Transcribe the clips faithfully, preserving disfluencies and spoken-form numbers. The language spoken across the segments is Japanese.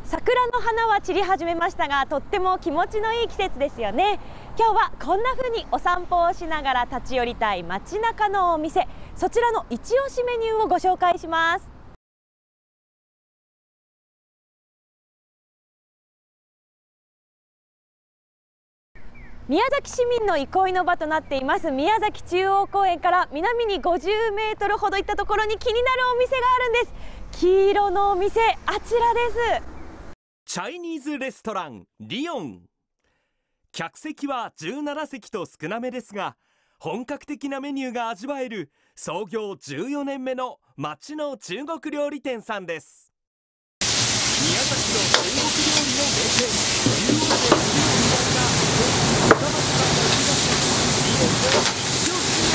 桜の花は散り始めましたが、とっても気持ちのいい季節ですよね。今日はこんな風にお散歩をしながら立ち寄りたい街中のお店、そちらの一押しメニューをご紹介します。宮崎市民の憩いの場となっています宮崎中央公園から南にごじゅうメートルほど行ったところに気になるお店があるんです。黄色のお店、あちらです。 チャイニーズレストランリオン。客席はじゅうななせきと少なめですが、本格的なメニューが味わえる創業じゅうよねんめの町の中国料理店さんです。宮崎の中国料理の名店中央で売り込みされた深町が生み出すリオンの一押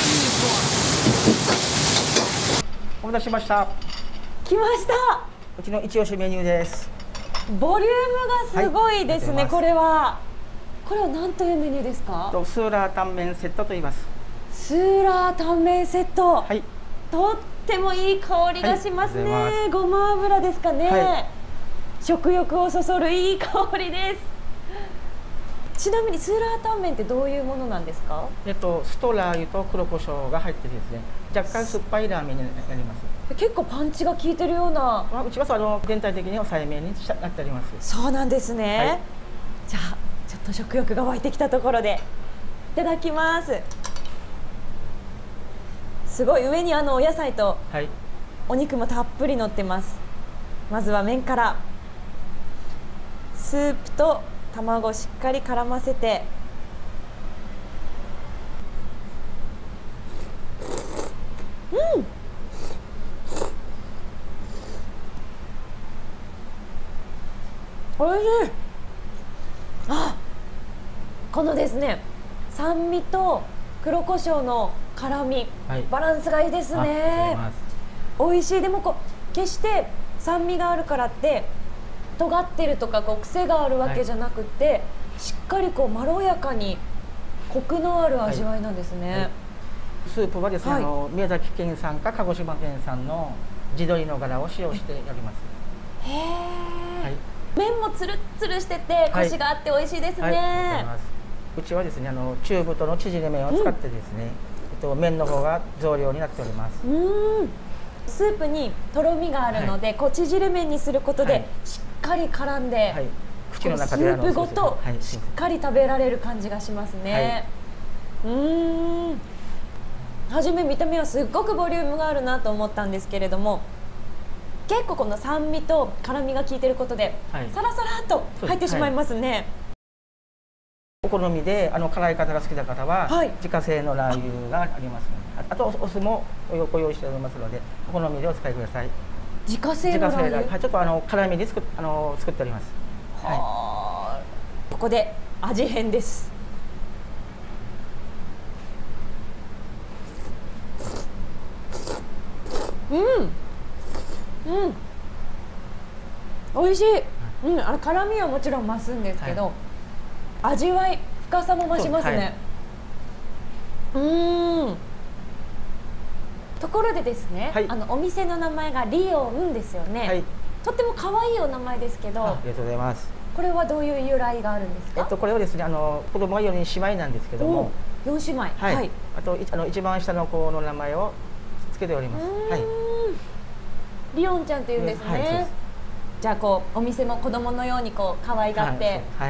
しメニューとは。 お待たせしました。 来ました。 うちの一押しメニューです。 ボリュームがすごいですね、はい、これはこれは何というメニューですか？ スーラータンメンセットと言います。 スーラータンメンセット、はい、とってもいい香りがしますね、はい、ごま油ですかね、はい、食欲をそそるいい香りです。ちなみにスーラータンメンってどういうものなんですか？ えっと酢とラー油と黒胡椒が入ってですね、若干酸っぱいラーメンになります。 結構パンチが効いてるような。 うちはあの全体的に抑えめになっております。 そうなんですね、はい、じゃあちょっと食欲が湧いてきたところでいただきます。すごい上にあのお野菜とお肉もたっぷり乗ってます。まずは麺から。スープと卵しっかり絡ませて、うんおいしい。あ、このですね、酸味と黒胡椒の辛み、はい、バランスがいいですね。美味しい。でもこう決して酸味があるからって尖ってるとかこう癖があるわけじゃなくて、はい、しっかりこうまろやかにコクのある味わいなんですね。はいはい、 スープはですね、はい、あの宮崎県産か鹿児島県産の地鶏の柄を使用しております。 へえ。はい、麺もつるつるしててコシがあって美味しいですね。はいはい、 うちはですね、あの中太の縮れ麺を使ってですね、うん、えっと麺の方が増量になっております。 うん、スープにとろみがあるので、はい、こう縮れ麺にすることで、はい、しっかり絡んで、はい、口の中でスープごとしっかり食べられる感じがしますね。はい、うーん。初め見た目はすっごくボリュームがあるなと思ったんですけれども、結構この酸味と辛みが効いてることで、はい、サラサラっと入ってしまいますね。はい、 お好みであの辛い方が好きな方は、はい、自家製のラー油がありますので、 あ, あとお酢もご用意しておりますので、お好みでお使いください。 自家製のラー油、 はい、ちょっとあの辛みで作っあの作っております。 はい、ここで味変です。うんうん、美味しい。うん、あの辛みはもちろん増すんですけど、はい、味わい深さも増しますね。う、はい、ーん。ところでですね、はい、あのお店の名前がリオンですよね。はい、とっても可愛いお名前ですけど、 ありがとうございます。 これはどういう由来があるんですか？ えっとこれはですね、あの子供はよにん姉妹なんですけども、 よん姉妹、はい、 はい、あとあの一番下の子の名前をつけております。はい。 リオンちゃんっていうんですね。はい、じゃあこうお店も子供のようにこう可愛がって。はい。はい、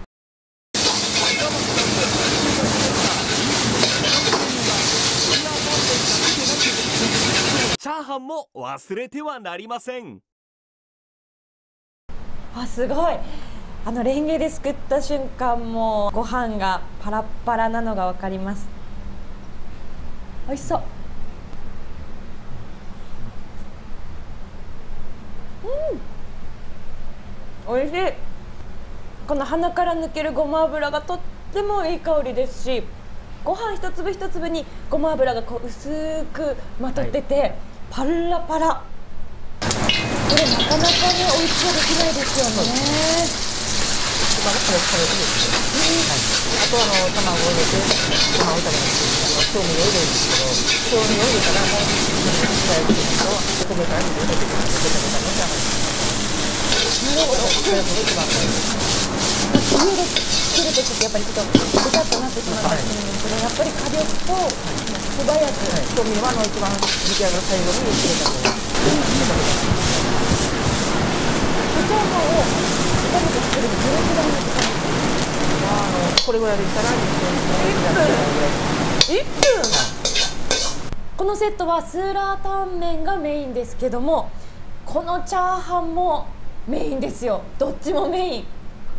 チャーハンも忘れてはなりません。 あ、すごい。あのレンゲですくった瞬間もご飯がパラッパラなのがわかります。美味しそう。うん、美味しい。この鼻から抜けるごま油がとってもいい香りですし、ご飯一粒一粒にごま油がこう薄くまとってて、はい、パラパラ。これなかなかね美味しくできないですよね。 まだカレーカレーですね。はい。あとあの卵を入れてご飯を炒めます。調味料を入れるんですけど、調味料を入れたらもう下焼きですと米から水を入れてベタベタの炒めます。 ほど。家で作る時ってやっぱりちょっとぐたっとなってしまったりするんですけど、やっぱり火力と素早く。 調味料はあの一番出来上がる最後に入れた方が。 チャーハンを炒めて作るのどれくらいの時間ですか？ あのこれぐらいでしたらいっぷん。このセットはスーラータンメンがメインですけども、このチャーハンもメインですよ。どっちもメイン。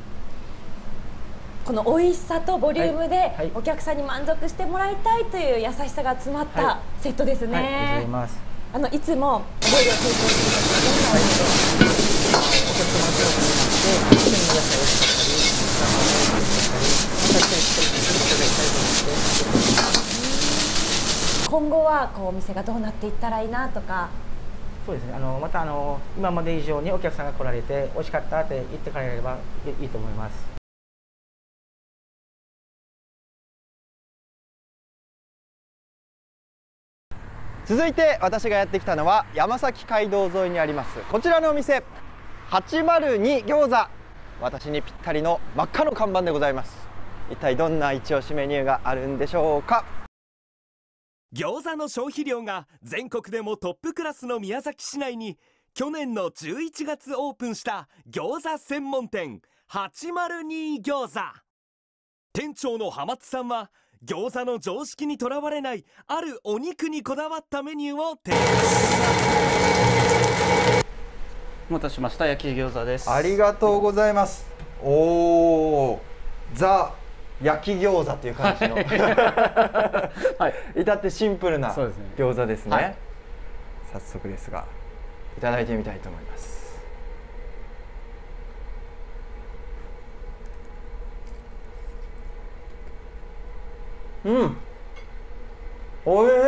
この美味しさとボリュームでお客さんに満足してもらいたいという優しさが詰まったセットですね。 はい、ありがとうございます。 あのいつもお料理を提供するときどんなお料理をお客様とお話しして、一緒に野菜を使ったり、今後はこうお店がどうなっていったらいいなとか。そうですね。あのまたあの今まで以上にお客さんが来られて美味しかったって言ってくれればいいと思います。 続いて私がやってきたのは山崎街道沿いにありますこちらのお店、はちまるに餃子。私にぴったりの真っ赤の看板でございます。一体どんな一押しメニューがあるんでしょうか。 餃子の消費量が全国でもトップクラスの宮崎市内に去年のじゅういちがつオープンした餃子専門店はちまるに餃子。店長の浜津さんは餃子の常識にとらわれないあるお肉にこだわったメニューを提案しています。 お待たせしました。焼き餃子です。 ありがとうございます。おー、ザ焼き餃子っていう感じのはい、至ってシンプルな餃子ですね。はい、早速ですがいただいてみたいと思います。うん、おいしい。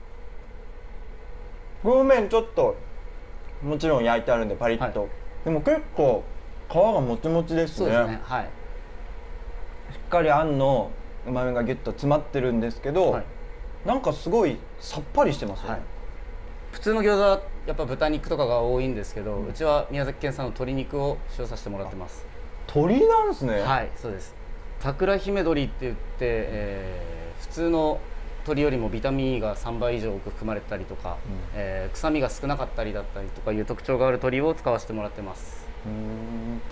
表面ちょっともちろん焼いてあるんでパリッと、はい、でも結構皮がもちもちですね。 そうですね、はい、 しっかりあんのうまみがギュッと詰まってるんですけど、はい、なんかすごいさっぱりしてますよね。はい、 普通の餃子はやっぱ豚肉とかが多いんですけど、うん、うちは宮崎県産の鶏肉を使用させてもらってます。 鶏なんですね。 はい、そうです。桜姫鶏って言って、えー普通の鶏よりもビタミン E がさんばい以上多く含まれたりとか、うん、えー、臭みが少なかったりだったりとかいう特徴がある鶏を使わせてもらってます。うーん、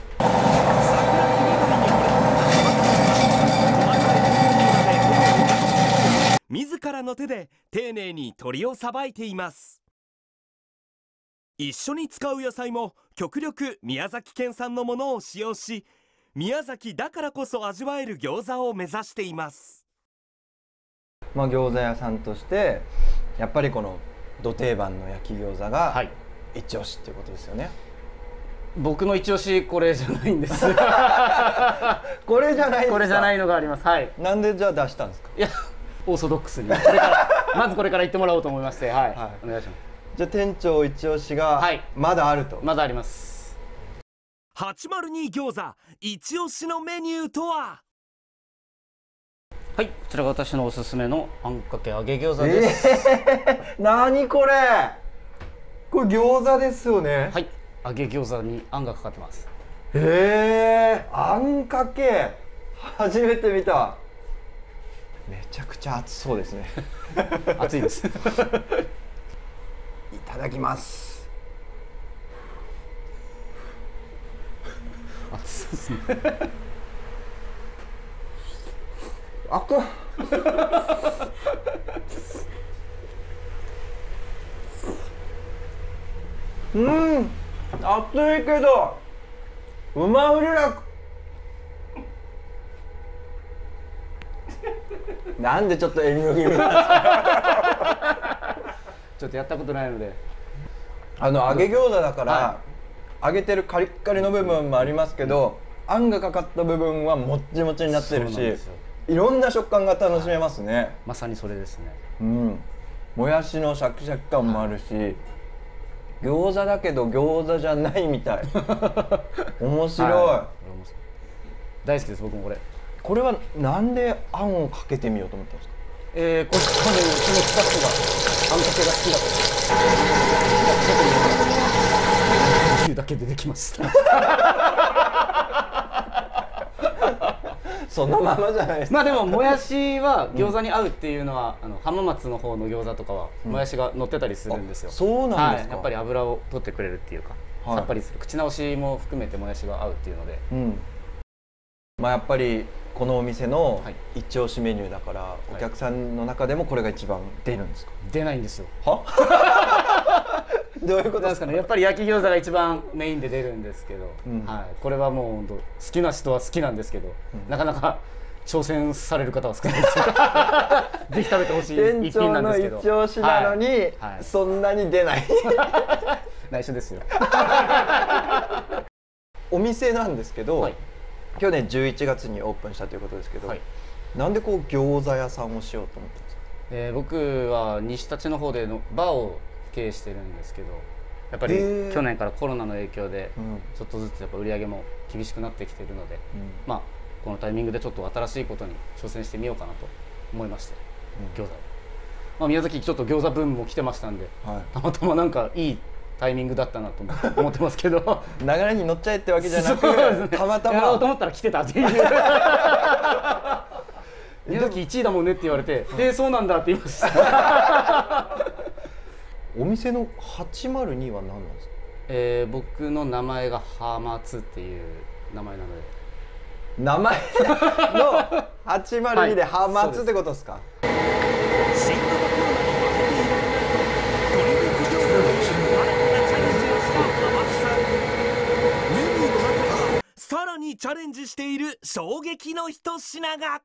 自らの手で丁寧に鶏をさばいています。一緒に使う野菜も極力宮崎県産のものを使用し、宮崎だからこそ味わえる餃子を目指しています。 まあ、餃子屋さんとしてやっぱりこのど定番の焼き餃子が一押しっていうことですよね。はい、 僕の一押しこれじゃないんですこれじゃないですか。 これじゃないのがあります。はい。 なんでじゃあ出したんですか。 いや、オーソドックスにこれからまずこれから言ってもらおうと思いまして、はい、はい、お願いします。 じゃあ店長一押しがまだあると。はい、 まだあります。 はちまるに餃子一押しのメニューとは。 はい、こちらが私のおすすめのあんかけ揚げ餃子です。 えー、何これ。これ餃子ですよね。 はい、揚げ餃子にあんがかかってます。 へえー、あんかけ初めて見た。めちゃくちゃ熱そうですね熱いですいただきます。 熱そうですねあくうん、熱いけどうまうり楽なんでちょっと遠慮気味なんですかちょっとやったことないので。 あの揚げ餃子だから、はい、揚げてるカリッカリの部分もありますけど、うん、あんがかかった部分はもっちもちになってるし、いろんな食感が楽しめますね。はい、 まさにそれですね。 うん、もやしのシャキシャキ感もあるし、はい、餃子だけど餃子じゃないみたい面白い、はい、 大好きです。僕もこれこれはなんであんをかけてみようと思ったんですか。 えー、こっちのうちのスタッフがあんかけが好きだというだけでできましたそのままじゃないですか。 まあでももやしは餃子に合うっていうのは、うん、あの浜松の方の餃子とかはもやしが乗ってたりするんですよ、 うん、そうなんですか、 はい、やっぱり油を取ってくれるっていうか、はい、さっぱりする口直しも含めてもやしが合うっていうので、うん、 まあやっぱりこのお店の一押しメニューだから、はい、お客さんの中でもこれが一番出るんですか？ 出ないんですよ。 はどういうことですかね。 やっぱり焼き餃子が一番メインで出るんですけど、うん、はい、これはもう本当好きな人は好きなんですけど、うん、なかなか挑戦される方は少ないですよぜひ食べてほしい一品なんですけど、 店長の一押しなのに、はいはい、そんなに出ない内緒ですよお店なんですけど、はい、去年じゅういちがつにオープンしたということですけど、はい、なんでこう餃子屋さんをしようと思ったんですか？ えー、僕は西立の方でのバーを経営してるんですけど、やっぱり去年からコロナの影響でちょっとずつやっぱ売り上げも厳しくなってきているので、うん、まあこのタイミングでちょっと新しいことに挑戦してみようかなと思いまして、うん、餃子、まあ、宮崎ちょっと餃子ブームも来てましたんで、はい、たまたまなんかいいタイミングだったなと思ってますけど流れに乗っちゃえってわけじゃなく、ね、たまたまやろうと思ったら来てたっていう宮崎いちいだもんねって言われて「えー、そうなんだ」って言いましたお店のはちまるには何なんですか？ えー、僕の名前がハマツっていう名前なので、 名前のはちまるにでハマツってことですか？はい、新型コロナに負けていられないと鶏肉餃子の新たなチャレンジをしたハマツさん。メニューの中からさらにチャレンジしている衝撃の一品が、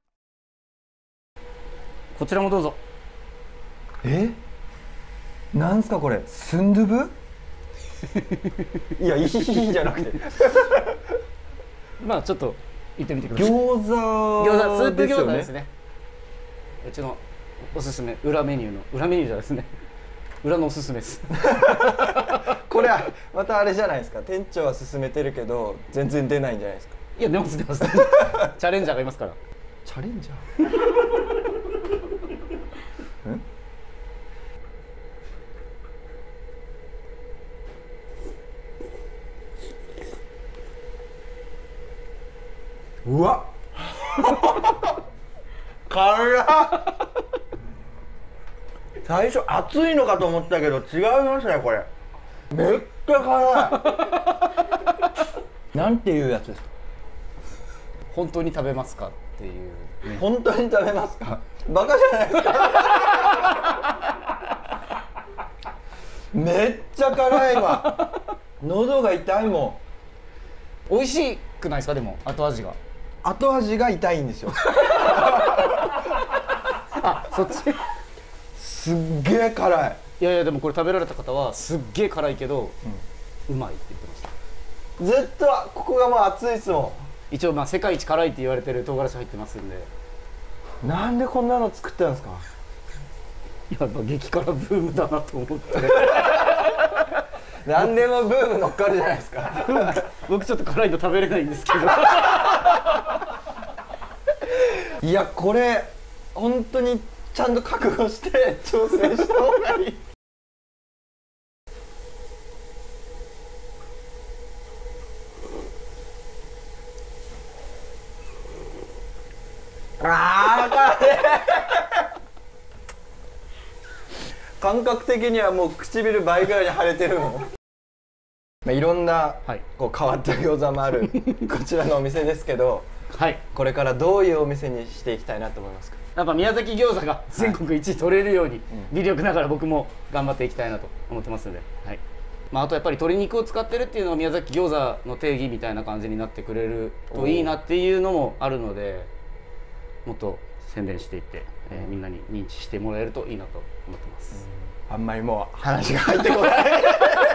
こちらもどうぞ。 え、なんすかこれ、スンドゥブいや、いいじゃなくてまあちょっと行ってみてください。 餃子餃子、スープ餃子ですね。うちのおすすめ、裏メニューの裏メニューじゃないですね裏のおすすめですこれはまたあれじゃないですか、店長は勧めてるけど全然出ないんじゃないですか？ いや、出ます出ますチャレンジャーがいますから。 チャレンジャーうわっ辛っ最初熱いのかと思ったけど違いますね、これめっちゃ辛いなんていうやつですか？ 本当に食べますかっていう、 ね、本当に食べますか？バカじゃないですかめっちゃ辛いわ喉が痛いもん。美味しくないですか？でも後味が後味が痛いんですよあ、そっちすっげえ辛い。 いやいや、でもこれ食べられた方はすっげえ辛いけど、うん、うまいって言ってました。 ずっとここがもう熱いですもん。一応まあ世界一辛いって言われてる唐辛子入ってますんで。 なんでこんなの作ったんですか？ やっぱ激辛ブームだなと思って何でもブーム乗っかるじゃないですか僕ちょっと辛いの食べれないんですけどいや、これ本当にちゃんと覚悟して挑戦した方がいいあー辛い感覚的にはもう唇倍ぐらいに腫れてるのまあいろんな、はい、こう変わった餃子もあるこちらのお店ですけど、はい、これからどういうお店にしていきたいなと思いますか？ やっぱ宮崎餃子が全国いちい取れるように、はい、微力ながら僕も頑張っていきたいなと思ってますので、はい、まあ、あとやっぱり鶏肉を使ってるっていうのは宮崎餃子の定義みたいな感じになってくれるといいなっていうのもあるので、もっと宣伝していって、えー、みんなに認知してもらえるといいなと思ってます。 あんまりもう話が入ってこない